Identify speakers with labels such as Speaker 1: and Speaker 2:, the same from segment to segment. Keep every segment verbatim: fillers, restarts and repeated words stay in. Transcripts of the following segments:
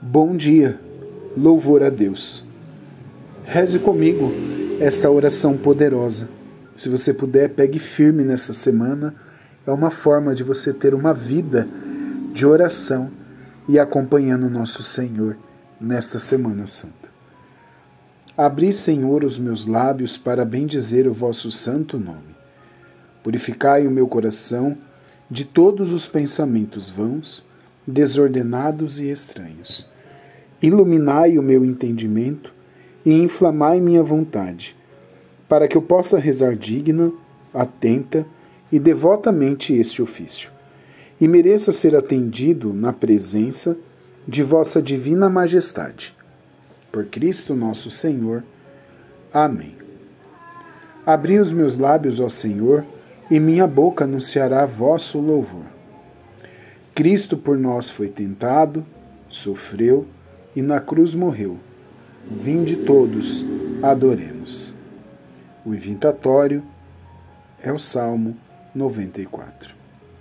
Speaker 1: Bom dia, louvor a Deus. Reze comigo essa oração poderosa. Se você puder, pegue firme nessa semana. É uma forma de você ter uma vida de oração e acompanhando o nosso Senhor nesta Semana Santa. Abri, Senhor, os meus lábios para bendizer o vosso santo nome. Purificai o meu coração de todos os pensamentos vãos, desordenados e estranhos. Iluminai o meu entendimento e inflamai minha vontade, para que eu possa rezar digna, atenta e devotamente este ofício, e mereça ser atendido na presença de vossa divina majestade. Por Cristo nosso Senhor. Amém. Abri os meus lábios, ó Senhor, e minha boca anunciará vosso louvor. Cristo por nós foi tentado, sofreu e na cruz morreu. Vinde todos, adoremos. O invitatório é o Salmo noventa e quatro.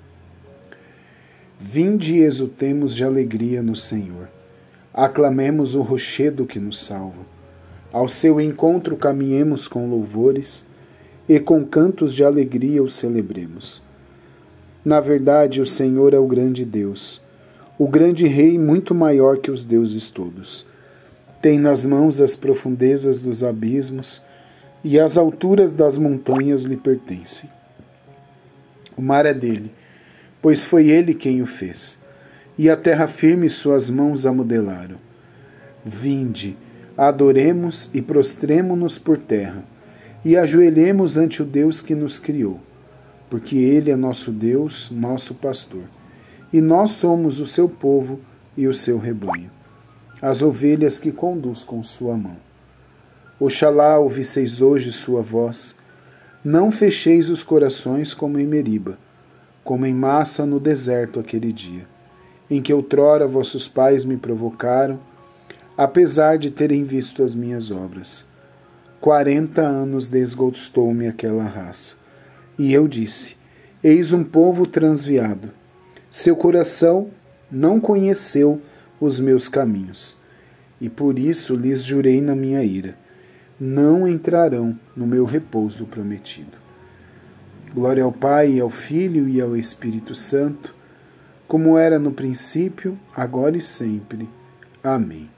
Speaker 1: Vinde e exultemos de alegria no Senhor. Aclamemos o rochedo que nos salva. Ao seu encontro caminhemos com louvores e com cantos de alegria o celebremos. Na verdade, o Senhor é o grande Deus, o grande Rei muito maior que os deuses todos. Tem nas mãos as profundezas dos abismos e as alturas das montanhas lhe pertencem. O mar é dele, pois foi ele quem o fez, e a terra firme suas mãos a modelaram. Vinde, adoremos e prostremo-nos por terra, e ajoelhemos ante o Deus que nos criou, porque ele é nosso Deus, nosso pastor, e nós somos o seu povo e o seu rebanho, as ovelhas que conduz com sua mão. Oxalá ouvisseis hoje sua voz, não fecheis os corações como em Meriba, como em Massa no deserto aquele dia, em que outrora vossos pais me provocaram, apesar de terem visto as minhas obras. Quarenta anos desgostou-me aquela raça. E eu disse, eis um povo transviado. Seu coração não conheceu os meus caminhos. E por isso lhes jurei na minha ira, não entrarão no meu repouso prometido. Glória ao Pai, e ao Filho e ao Espírito Santo, como era no princípio, agora e sempre. Amém.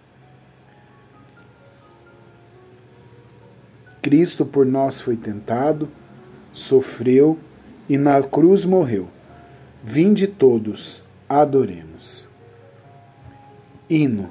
Speaker 1: Cristo por nós foi tentado, sofreu e na cruz morreu. Vinde todos, adoremos. Hino.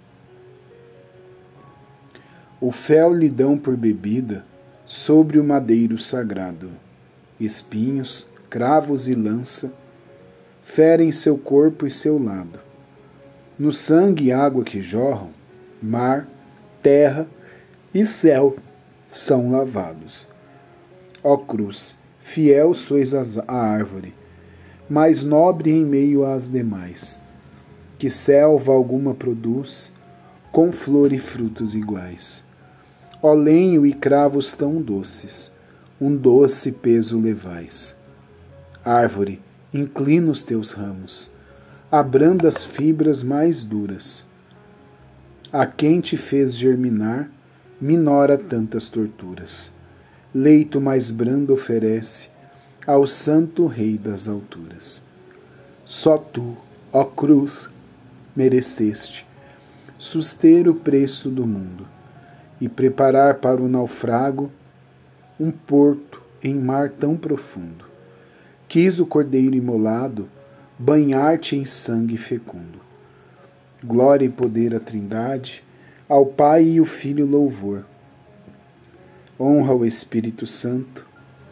Speaker 1: O fel lhe dão por bebida sobre o madeiro sagrado. Espinhos, cravos e lança ferem seu corpo e seu lado. No sangue e água que jorram, mar, terra e céu são lavados. Ó cruz, fiel sois a árvore, mais nobre em meio às demais, que selva alguma produz, com flor e frutos iguais. Ó lenho e cravos tão doces, um doce peso levais. Árvore, inclina os teus ramos, abranda as fibras mais duras. A quem te fez germinar, minora tantas torturas. Leito mais brando oferece ao santo Rei das alturas. Só tu, ó cruz, mereceste suster o preço do mundo e preparar para o naufrago um porto em mar tão profundo. Quis o cordeiro imolado banhar-te em sangue fecundo. Glória e poder à Trindade, ao Pai e o Filho louvor. Honra ao Espírito Santo.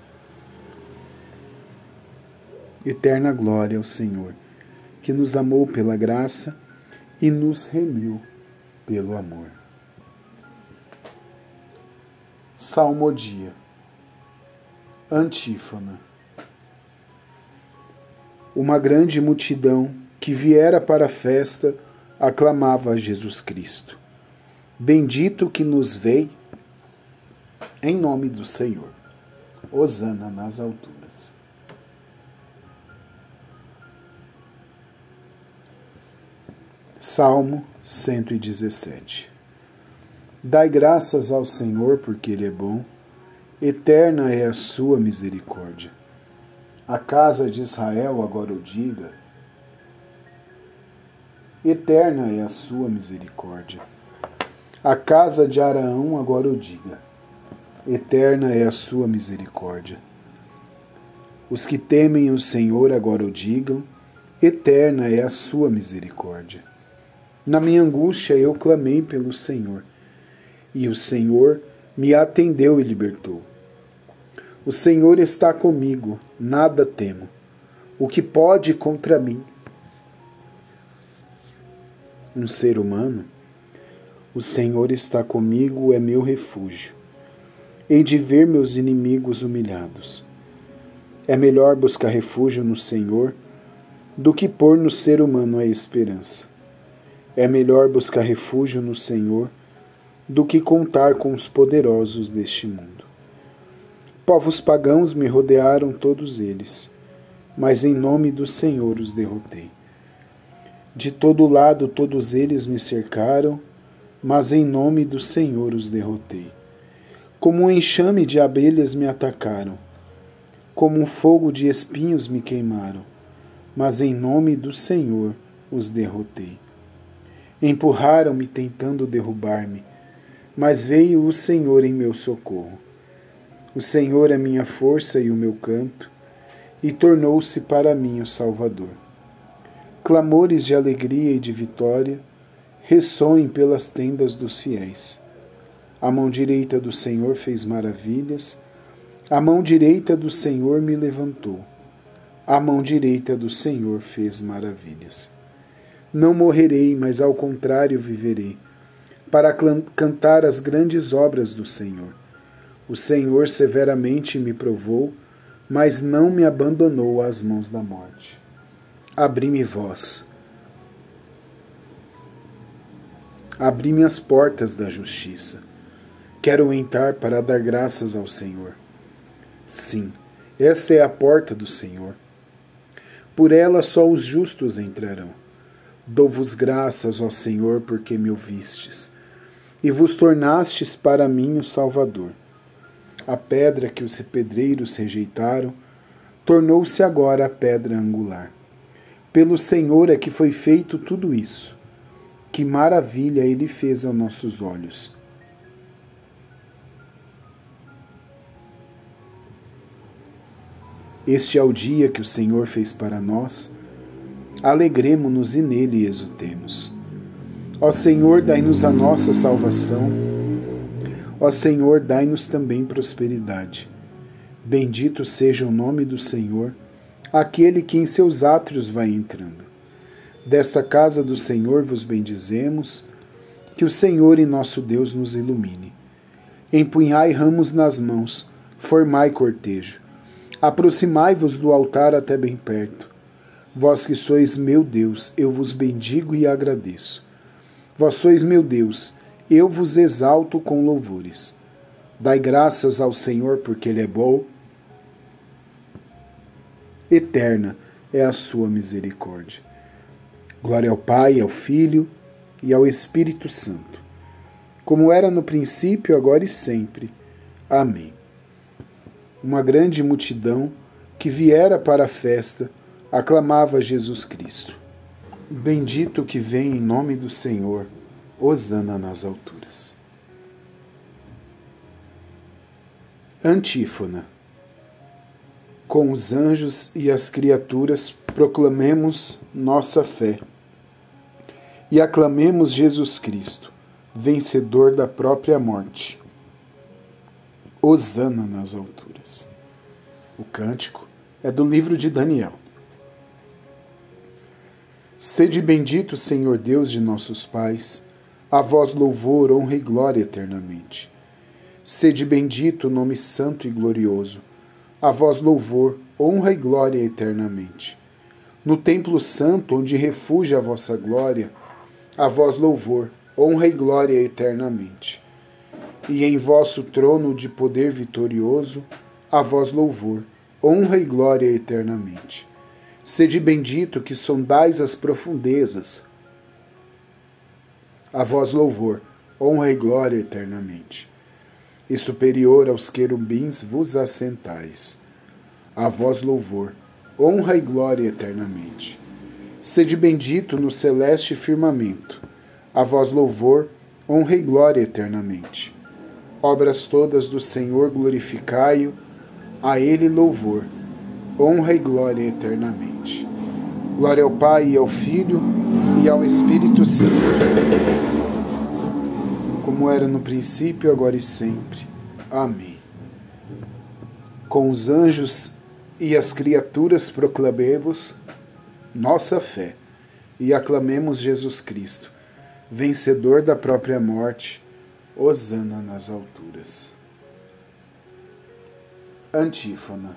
Speaker 1: Eterna glória ao Senhor, que nos amou pela graça e nos remiu pelo amor. Salmodia. Antífona. Uma grande multidão que viera para a festa aclamava a Jesus Cristo. Bendito que nos vem em nome do Senhor. Hosana nas alturas. Salmo cento e dezessete. Dai graças ao Senhor, porque Ele é bom, eterna é a sua misericórdia. A casa de Israel agora o diga, eterna é a sua misericórdia. A casa de Araão agora o diga, eterna é a sua misericórdia. Os que temem o Senhor agora o digam, eterna é a sua misericórdia. Na minha angústia eu clamei pelo Senhor, e o Senhor me atendeu e libertou. O Senhor está comigo, nada temo. O que pode contra mim? Um ser humano? O Senhor está comigo, é meu refúgio. Hei de ver meus inimigos humilhados. É melhor buscar refúgio no Senhor do que pôr no ser humano a esperança. É melhor buscar refúgio no Senhor do que contar com os poderosos deste mundo. Povos pagãos me rodearam todos eles, mas em nome do Senhor os derrotei. De todo lado todos eles me cercaram, mas em nome do Senhor os derrotei. Como um enxame de abelhas me atacaram, como um fogo de espinhos me queimaram, mas em nome do Senhor os derrotei. Empurraram-me tentando derrubar-me, mas veio o Senhor em meu socorro. O Senhor é minha força e o meu canto, e tornou-se para mim o Salvador. Clamores de alegria e de vitória ressoem pelas tendas dos fiéis. A mão direita do Senhor fez maravilhas, a mão direita do Senhor me levantou. A mão direita do Senhor fez maravilhas. Não morrerei, mas ao contrário viverei, para cantar as grandes obras do Senhor. O Senhor severamente me provou, mas não me abandonou às mãos da morte. Abri-me vós. Abri-me as portas da justiça. Quero entrar para dar graças ao Senhor. Sim, esta é a porta do Senhor. Por ela só os justos entrarão. Dou-vos graças, ó Senhor, porque me ouvistes, e vos tornastes para mim o Salvador. A pedra que os pedreiros rejeitaram tornou-se agora a pedra angular. Pelo Senhor é que foi feito tudo isso. Que maravilha Ele fez aos nossos olhos. Este é o dia que o Senhor fez para nós. Alegremo-nos e nele exultemos. Ó Senhor, dai-nos a nossa salvação. Ó Senhor, dai-nos também prosperidade. Bendito seja o nome do Senhor, aquele que em seus átrios vai entrando. Desta casa do Senhor vos bendizemos, que o Senhor e nosso Deus nos ilumine. Empunhai ramos nas mãos, formai cortejo. Aproximai-vos do altar até bem perto. Vós que sois meu Deus, eu vos bendigo e agradeço. Vós sois meu Deus, eu vos exalto com louvores. Dai graças ao Senhor, porque Ele é bom. Eterna é a sua misericórdia. Glória ao Pai, ao Filho e ao Espírito Santo, como era no princípio, agora e sempre. Amém. Uma grande multidão que viera para a festa aclamava Jesus Cristo. Bendito que vem em nome do Senhor, hosana nas alturas. Antífona. Com os anjos e as criaturas proclamemos nossa fé e aclamemos Jesus Cristo, vencedor da própria morte. Hosana nas alturas. O cântico é do livro de Daniel. Sede bendito, Senhor Deus de nossos pais, a vós louvor, honra e glória eternamente. Sede bendito o nome santo e glorioso, a vós louvor, honra e glória eternamente. No templo santo, onde refugia a vossa glória, a vós louvor, honra e glória eternamente. E em vosso trono de poder vitorioso, a vós louvor, honra e glória eternamente. Sede bendito que sondais as profundezas, A vós louvor, honra e glória eternamente. E superior aos querubins vos assentais. A vós louvor, honra e glória eternamente. Sede bendito no celeste firmamento. A vós louvor, honra e glória eternamente. Obras todas do Senhor glorificai-o, a Ele louvor, honra e glória eternamente. Glória ao Pai e ao Filho e ao Espírito Santo, como era no princípio, agora e sempre. Amém. Com os anjos e as criaturas proclamemos nossa fé e aclamemos Jesus Cristo, vencedor da própria morte, hosana nas alturas. Antífona.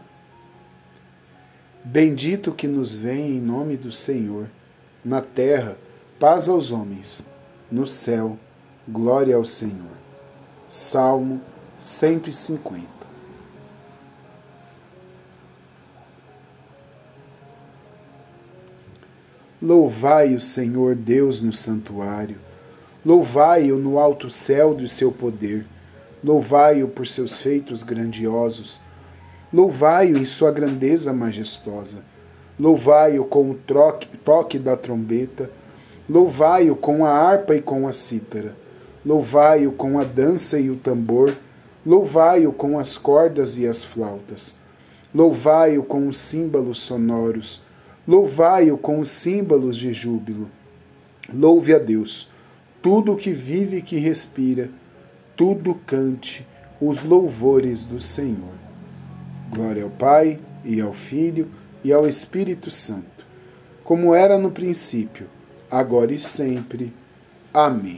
Speaker 1: Bendito que nos vem em nome do Senhor, na terra, paz aos homens, no céu, glória ao Senhor. Salmo cento e cinquenta. Louvai o Senhor Deus no santuário, louvai-o no alto céu do seu poder, louvai-o por seus feitos grandiosos, louvai-o em sua grandeza majestosa, louvai-o com o troque, toque da trombeta, louvai-o com a harpa e com a cítara, louvai-o com a dança e o tambor, louvai-o com as cordas e as flautas, louvai-o com os símbolos sonoros, louvai-o com os símbolos de júbilo. Louve a Deus, tudo que vive e que respira, tudo cante os louvores do Senhor. Glória ao Pai, e ao Filho, e ao Espírito Santo, como era no princípio, agora e sempre. Amém.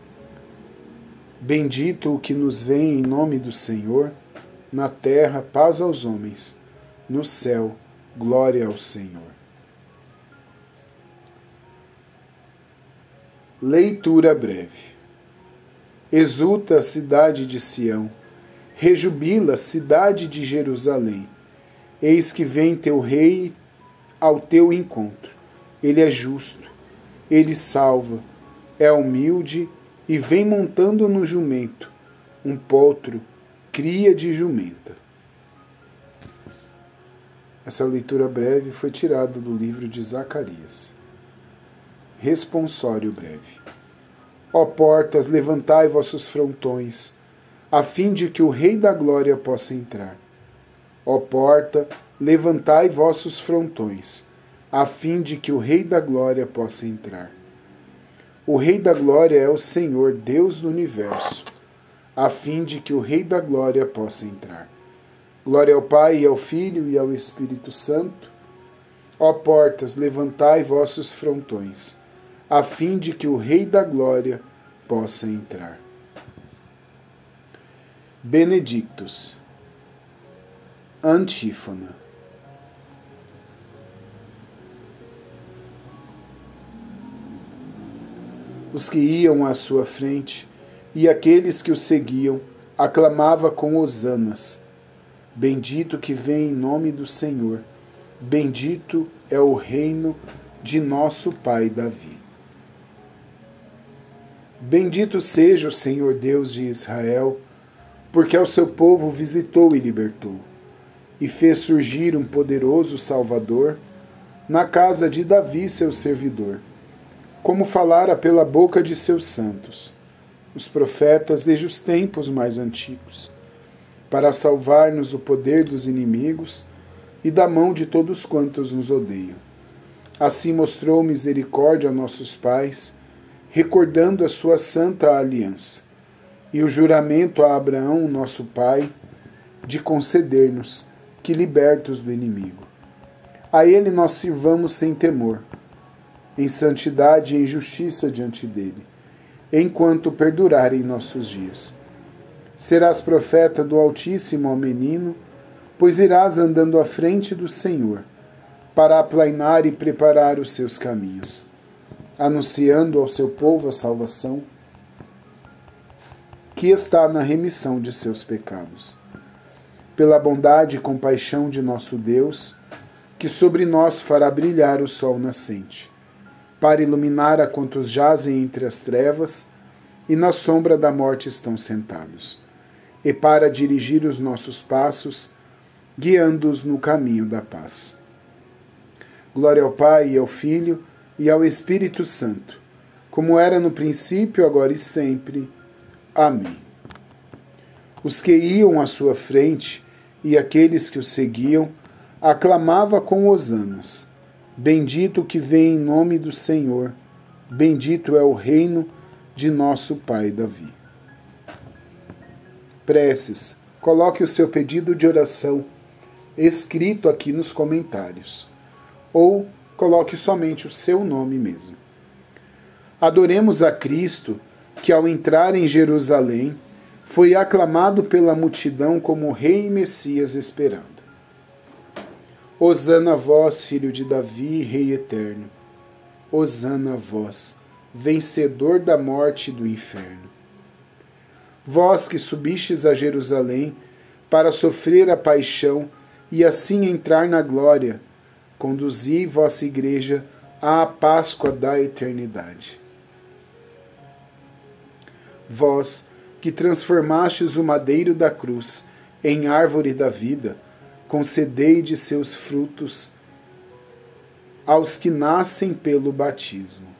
Speaker 1: Bendito o que nos vem em nome do Senhor, na terra, paz aos homens, no céu, glória ao Senhor. Leitura breve. Exulta a cidade de Sião, rejubila a cidade de Jerusalém. Eis que vem teu rei ao teu encontro. Ele é justo, ele salva, é humilde e vem montando no jumento, um potro, cria de jumenta. Essa leitura breve foi tirada do livro de Zacarias. Responsório breve. Ó portas, levantai vossos frontões, a fim de que o Rei da Glória possa entrar. Ó porta, levantai vossos frontões, a fim de que o Rei da Glória possa entrar. O Rei da Glória é o Senhor, Deus do universo, a fim de que o Rei da Glória possa entrar. Glória ao Pai, e ao Filho, e ao Espírito Santo. Ó portas, levantai vossos frontões, a fim de que o Rei da Glória possa entrar. Benedictus. Antífona. Os que iam à sua frente e aqueles que o seguiam aclamava com hosanas. Bendito que vem em nome do Senhor, bendito é o reino de nosso pai Davi. Bendito seja o Senhor Deus de Israel, porque ao seu povo visitou e libertou, e fez surgir um poderoso Salvador na casa de Davi, seu servidor, como falara pela boca de seus santos, os profetas desde os tempos mais antigos, para salvar-nos do poder dos inimigos e da mão de todos quantos nos odeiam. Assim mostrou misericórdia a nossos pais, recordando a sua santa aliança, e o juramento a Abraão, nosso pai, de conceder-nos que libertos do inimigo. A ele nós sirvamos sem temor, em santidade e em justiça diante dele, enquanto perdurarem nossos dias. Serás profeta do Altíssimo ao menino, pois irás andando à frente do Senhor, para aplainar e preparar os seus caminhos, anunciando ao seu povo a salvação, que está na remissão de seus pecados. Pela bondade e compaixão de nosso Deus, que sobre nós fará brilhar o sol nascente, para iluminar a quantos jazem entre as trevas e na sombra da morte estão sentados, e para dirigir os nossos passos, guiando-os no caminho da paz. Glória ao Pai, e ao Filho, e ao Espírito Santo, como era no princípio, agora e sempre. Amém. Os que iam à sua frente e aqueles que o seguiam, aclamava com hosanas: Bendito que vem em nome do Senhor, bendito é o reino de nosso pai Davi. Preces. Coloque o seu pedido de oração escrito aqui nos comentários, ou coloque somente o seu nome mesmo. Adoremos a Cristo, que ao entrar em Jerusalém, foi aclamado pela multidão como Rei e Messias esperado. Hosana a vós, filho de Davi, Rei eterno. Hosana a vós, vencedor da morte e do inferno. Vós que subistes a Jerusalém para sofrer a paixão e assim entrar na glória, conduzi vossa igreja à Páscoa da eternidade. Vós que transformastes o madeiro da cruz em árvore da vida, concedei de seus frutos aos que nascem pelo batismo.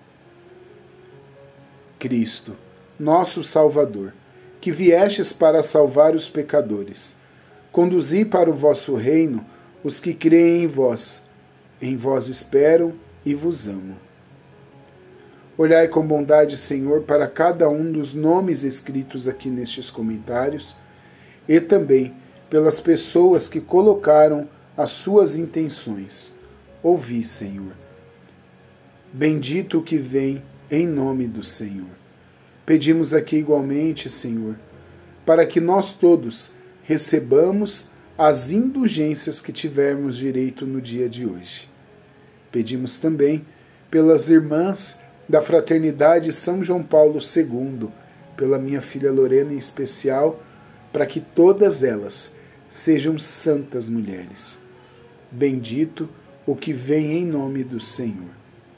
Speaker 1: Cristo, nosso Salvador, que viestes para salvar os pecadores, conduzi para o vosso reino os que creem em vós, em vós espero e vos amo. Olhai com bondade, Senhor, para cada um dos nomes escritos aqui nestes comentários e também pelas pessoas que colocaram as suas intenções. Ouvi, Senhor. Bendito o que vem em nome do Senhor. Pedimos aqui igualmente, Senhor, para que nós todos recebamos as indulgências que tivermos direito no dia de hoje. Pedimos também pelas irmãs da Fraternidade São João Paulo segundo, pela minha filha Lorena em especial, para que todas elas sejam santas mulheres. Bendito o que vem em nome do Senhor.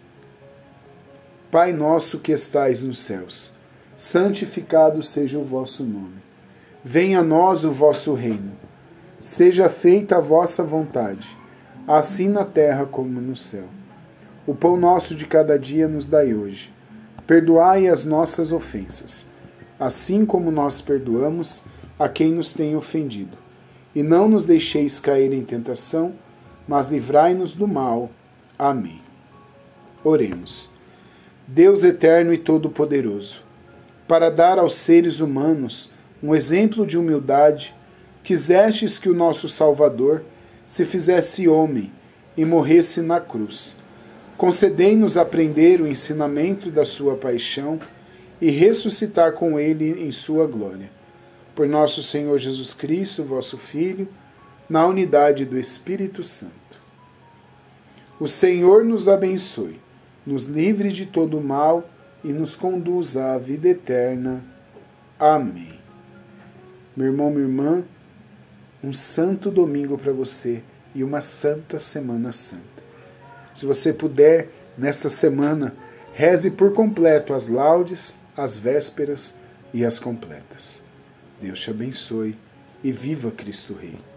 Speaker 1: Pai nosso que estais nos céus, santificado seja o vosso nome. Venha a nós o vosso reino. Seja feita a vossa vontade, assim na terra como no céu. O pão nosso de cada dia nos dai hoje. Perdoai as nossas ofensas, assim como nós perdoamos a quem nos tem ofendido. E não nos deixeis cair em tentação, mas livrai-nos do mal. Amém. Oremos. Deus eterno e todo-poderoso, para dar aos seres humanos um exemplo de humildade, quisestes que o nosso Salvador se fizesse homem e morresse na cruz. Concedei-nos aprender o ensinamento da sua paixão e ressuscitar com ele em sua glória. Por nosso Senhor Jesus Cristo, vosso Filho, na unidade do Espírito Santo. O Senhor nos abençoe, nos livre de todo o mal e nos conduza à vida eterna. Amém. Meu irmão, minha irmã, um santo domingo para você e uma santa Semana Santa. Se você puder, nesta semana, reze por completo as laudes, as vésperas e as completas. Deus te abençoe e viva Cristo Rei.